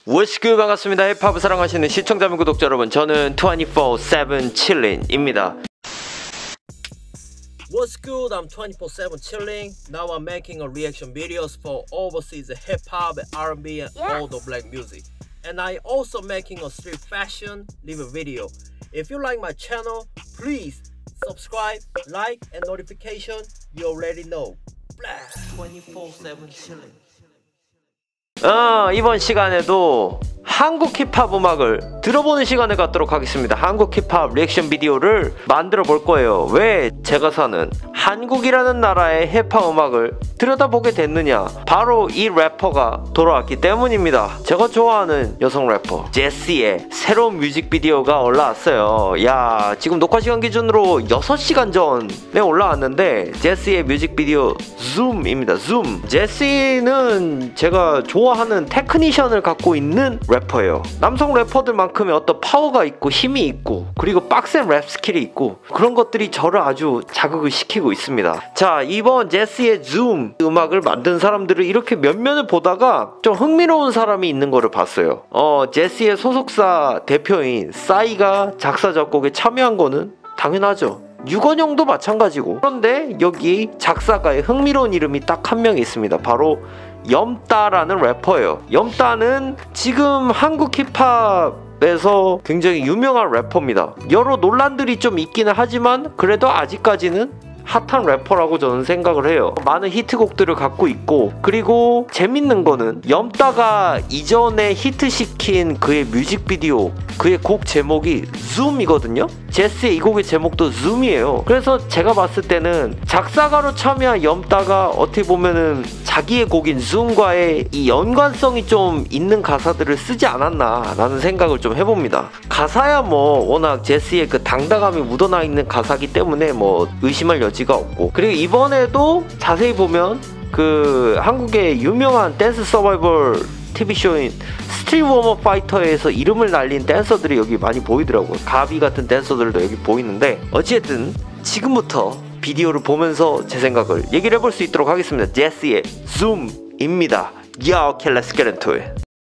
What's good, 반갑습니다. 힙합을 사랑하시는 시청자 및 구독자 여러분, 저는 24/7 chilling입니다. What's good? I'm 24/7 chilling. Now I'm making a reaction videos for overseas hip hop, R&B, and all the black music. And I also making a street fashion review video. If you like my channel, please subscribe, like, and notification. You already know. Blast 24/7 chilling. 이번 시간에도 한국 힙합 음악을 들어보는 시간을 갖도록 하겠습니다. 한국 힙합 리액션 비디오를 만들어 볼 거예요. 왜 제가 사는 한국이라는 나라의 힙합 음악을 들여다보게 됐느냐, 바로 이 래퍼가 돌아왔기 때문입니다. 제가 좋아하는 여성 래퍼 제시의 새로운 뮤직비디오가 올라왔어요. 야, 지금 녹화 시간 기준으로 6시간 전에 올라왔는데, 제시의 뮤직비디오 줌입니다. 줌. 제시는 제가 좋아하는 테크니션을 갖고 있는 래퍼예요. 남성 래퍼들만큼의 어떤 파워가 있고 힘이 있고, 그리고 빡센 랩 스킬이 있고, 그런 것들이 저를 아주 자극을 시키고 있습니다. 자, 이번 제시의 줌 음악을 만든 사람들을 이렇게 몇 면을 보다가 좀 흥미로운 사람이 있는 거를 봤어요. 제시의 소속사 대표인 싸이가 작사 작곡에 참여한 거는 당연하죠. 유건영도 마찬가지고. 그런데 여기 작사가의 흥미로운 이름이 딱 한 명 있습니다. 바로 염따라는 래퍼예요. 염따는 지금 한국 힙합에서 굉장히 유명한 래퍼입니다. 여러 논란들이 좀 있기는 하지만 그래도 아직까지는 핫한 래퍼라고 저는 생각을 해요. 많은 히트곡들을 갖고 있고, 그리고 재밌는 거는 염따가 이전에 히트시킨 그의 뮤직비디오, 그의 곡 제목이 줌이거든요. 제스의 이 곡의 제목도 줌이에요. 그래서 제가 봤을 때는 작사가로 참여한 염따가 어떻게 보면은 자기의 곡인 줌과의 이 연관성이 좀 있는 가사들을 쓰지 않았나 라는 생각을 좀 해봅니다. 가사야 뭐 워낙 제스의 그 당당함이 묻어나 있는 가사기 때문에 뭐 의심할 여지가 없고, 그리고 이번에도 자세히 보면 그 한국의 유명한 댄스 서바이벌 TV쇼인 스트리트 워머 파이터에서 이름을 날린 댄서들이 여기 많이 보이더라고요. 가비 같은 댄서들도 여기 보이는데, 어찌됐든 지금부터 비디오를 보면서 제 생각을 얘기를 해볼 수 있도록 하겠습니다. 제시의 줌입니다. Yo, okay, let's get into it.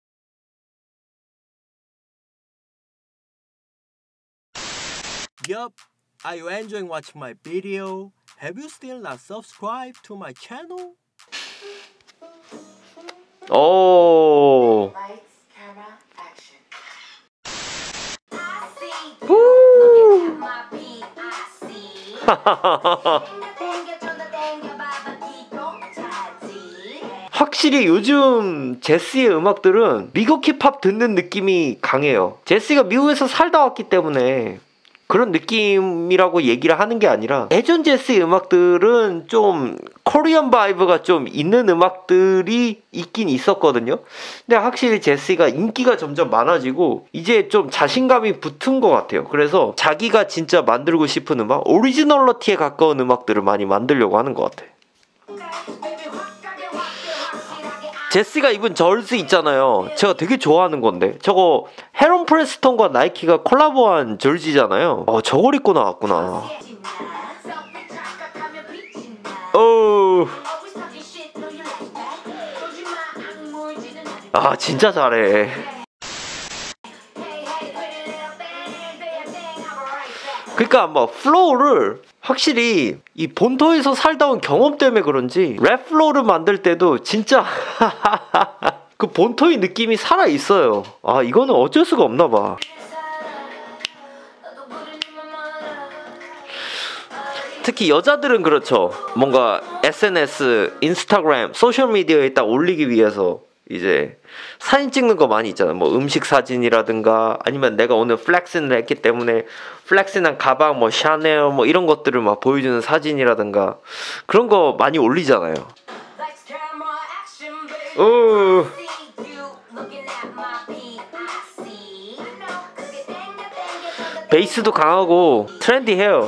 Yup. Are you enjoying watching my video? Have you still not subscribed to my channel? 오. Lights, camera, action. 확실히 요즘 제시의 음악들은 미국 힙합 듣는 느낌이 강해요. 제시가 미국에서 살다 왔기 때문에 그런 느낌이라고 얘기를 하는 게 아니라, 예전 제시의 음악들은 좀 코리안 바이브가 좀 있는 음악들이 있긴 있었거든요. 근데 확실히 제시가 인기가 점점 많아지고 이제 좀 자신감이 붙은 것 같아요. 그래서 자기가 진짜 만들고 싶은 음악, 오리지널러티에 가까운 음악들을 많이 만들려고 하는 것 같아요. 제시가 입은 저지 있잖아요. 제가 되게 좋아하는 건데, 저거 헤론 프레스톤과 나이키가 콜라보한 저지잖아요. 저걸 입고 나왔구나. 진짜 잘해. 그러니까 뭐 플로우를 확실히 이 본토에서 살다 온 경험 때문에 그런지 랩 플로우를 만들 때도 진짜 그 본토의 느낌이 살아있어요. 이거는 어쩔 수가 없나 봐. 특히 여자들은 그렇죠. 뭔가 SNS, 인스타그램, 소셜미디어에 딱 올리기 위해서 이제 사진 찍는 거 많이 있잖아요. 뭐 음식 사진이라든가, 아니면 내가 오늘 플렉싱을 했기 때문에 플렉싱한 가방, 뭐 샤넬, 뭐 이런 것들을 막 보여주는 사진이라든가, 그런 거 많이 올리잖아요. 베이스도 강하고 트렌디해요.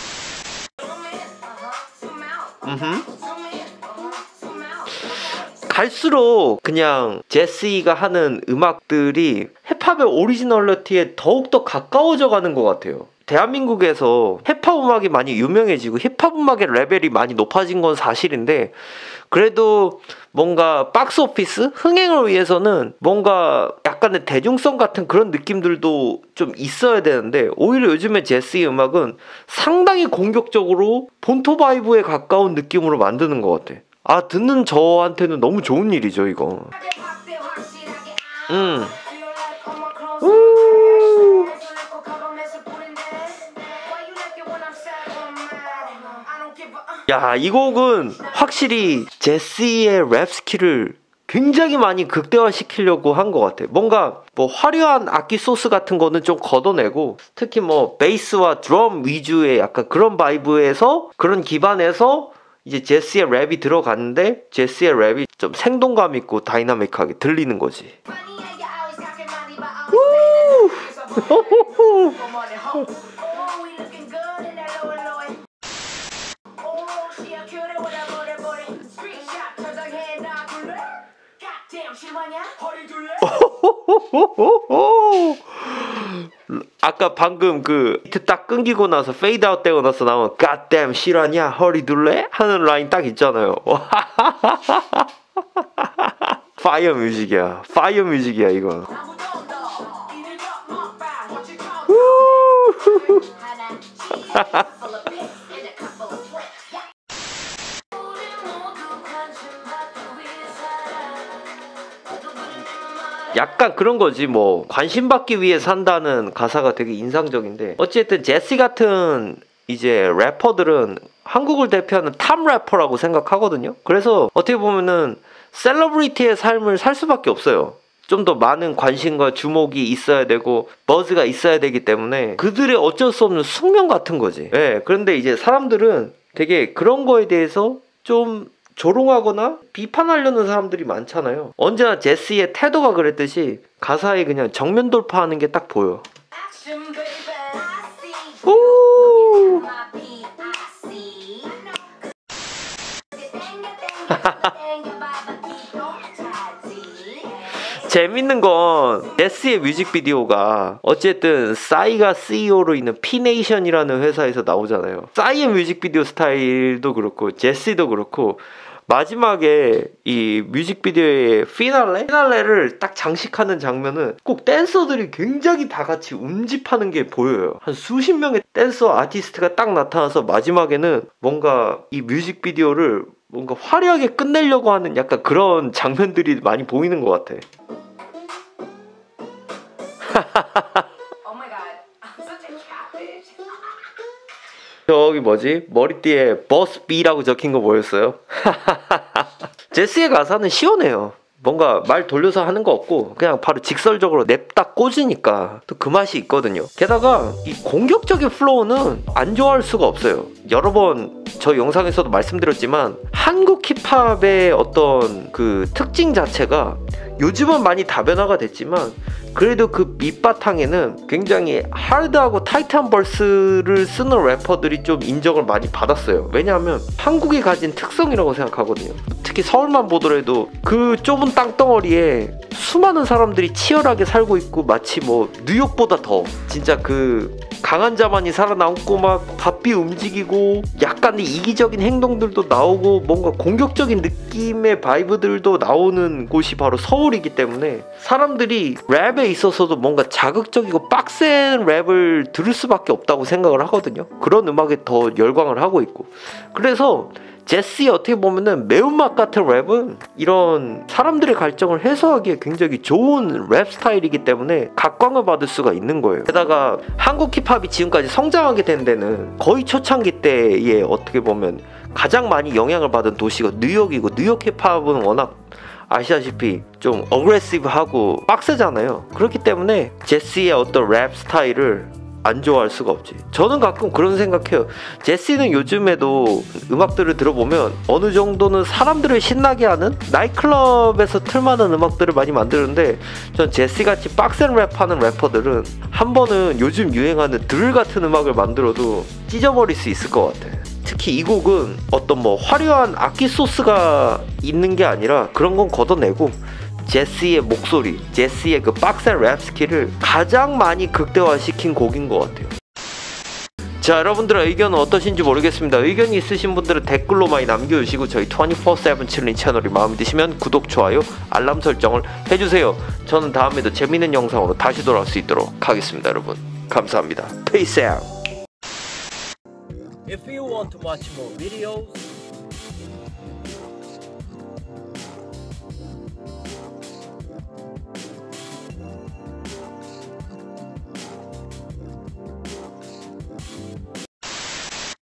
갈수록 그냥 제시가 하는 음악들이 힙합의 오리지널리티에 더욱더 가까워져 가는 것 같아요. 대한민국에서 힙합 음악이 많이 유명해지고 힙합 음악의 레벨이 많이 높아진 건 사실인데, 그래도 뭔가 박스오피스 흥행을 위해서는 뭔가 약간의 대중성 같은 그런 느낌들도 좀 있어야 되는데 오히려 요즘에 제시의 음악은 상당히 공격적으로 본토 바이브에 가까운 느낌으로 만드는 것 같아. 아, 듣는 저한테는 너무 좋은 일이죠 이거. 야, 이 곡은 확실히 제시의 랩 스킬을 굉장히 많이 극대화시키려고 한 것 같아. 뭔가 뭐 화려한 악기 소스 같은 거는 좀 걷어내고 특히 뭐 베이스와 드럼 위주의 약간 그런 바이브에서 그런 기반에서 이제 제시의 랩이 들어갔는데 제시의 랩이 좀 생동감 있고 다이나믹하게 들리는 거지. 아까 방금 그 비트 딱 끊기고 나서 페이드 아웃 되고 나서 나온 goddamn 실화냐 허리 둘래? 하는 라인 딱 있잖아요. 파이어 뮤직이야. 파이어 뮤직이야 이거. 약간 그런 거지 뭐 관심받기 위해 산다는 가사가 되게 인상적인데 어쨌든 제시 같은 이제 래퍼들은 한국을 대표하는 탑 래퍼라고 생각하거든요. 그래서 어떻게 보면은 셀러브리티의 삶을 살 수밖에 없어요. 좀 더 많은 관심과 주목이 있어야 되고 버즈가 있어야 되기 때문에 그들의 어쩔 수 없는 숙명 같은 거지. 네, 그런데 이제 사람들은 되게 그런 거에 대해서 좀 조롱하거나 비판하려는 사람들이 많잖아요. 언제나 제시의 태도가 그랬듯이 가사에 그냥 정면 돌파하는 게 딱 보여. 오! 재밌는 건 제시의 뮤직비디오가 어쨌든 싸이가 CEO로 있는 피네이션이라는 회사에서 나오잖아요. 싸이의 뮤직비디오 스타일도 그렇고 제시도 그렇고 마지막에 이 뮤직비디오의 피날레를 딱 장식하는 장면은 꼭 댄서들이 굉장히 다 같이 운집하는 게 보여요. 한 수십 명의 댄서 아티스트가 딱 나타나서 마지막에는 뭔가 이 뮤직비디오를 뭔가 화려하게 끝내려고 하는 약간 그런 장면들이 많이 보이는 것 같아. 저기 뭐지? 머리띠에 버스 B라고 적힌 거 뭐였어요? 제시의 가사는 시원해요. 뭔가 말 돌려서 하는 거 없고 그냥 바로 직설적으로 냅다 꽂으니까 또 그 맛이 있거든요. 게다가 이 공격적인 플로우는 안 좋아할 수가 없어요. 여러 번 저 영상에서도 말씀드렸지만 한국 힙합의 어떤 그 특징 자체가 요즘은 많이 다변화가 됐지만 그래도 그 밑바탕에는 굉장히 하드하고 타이트한 벌스를 쓰는 래퍼들이 좀 인정을 많이 받았어요. 왜냐하면 한국이 가진 특성이라고 생각하거든요. 특히 서울만 보더라도 그 좁은 땅덩어리에 수많은 사람들이 치열하게 살고 있고 마치 뭐 뉴욕보다 더 진짜 그 강한 자만이 살아남고 막 바삐 움직이고 약간의 이기적인 행동들도 나오고 뭔가 공격적인 느낌의 바이브들도 나오는 곳이 바로 서울이기 때문에 사람들이 랩에 있어서도 뭔가 자극적이고 빡센 랩을 들을 수밖에 없다고 생각을 하거든요. 그런 음악에 더 열광을 하고 있고 그래서 제시 어떻게 보면은 매운맛 같은 랩은 이런 사람들의 갈증을 해소하기에 굉장히 좋은 랩 스타일이기 때문에 각광을 받을 수가 있는 거예요. 게다가 한국 힙합이 지금까지 성장하게 된 데는 거의 초창기 때에 어떻게 보면 가장 많이 영향을 받은 도시가 뉴욕이고 뉴욕 힙합은 워낙 아시다시피 좀 어그레시브하고 빡세잖아요. 그렇기 때문에 제시의 어떤 랩 스타일을 안 좋아할 수가 없지. 저는 가끔 그런 생각해요. 제시는 요즘에도 음악들을 들어보면 어느 정도는 사람들을 신나게 하는 나이트클럽에서 틀만한 음악들을 많이 만드는데 전 제시같이 빡센 랩하는 래퍼들은 한 번은 요즘 유행하는 드릴 같은 음악을 만들어도 찢어버릴 수 있을 것 같아. 특히 이 곡은 어떤 뭐 화려한 악기 소스가 있는 게 아니라 그런 건 걷어내고 제시의 목소리, 제시의 그 빡센 랩 스킬을 가장 많이 극대화시킨 곡인 것 같아요. 자, 여러분들의 의견은 어떠신지 모르겠습니다. 의견이 있으신 분들은 댓글로 많이 남겨주시고 저희 24/7 칠링 채널이 마음에 드시면 구독, 좋아요, 알람 설정을 해주세요. 저는 다음에도 재밌는 영상으로 다시 돌아올 수 있도록 하겠습니다. 여러분 감사합니다. Peace out. If you want to watch more videos,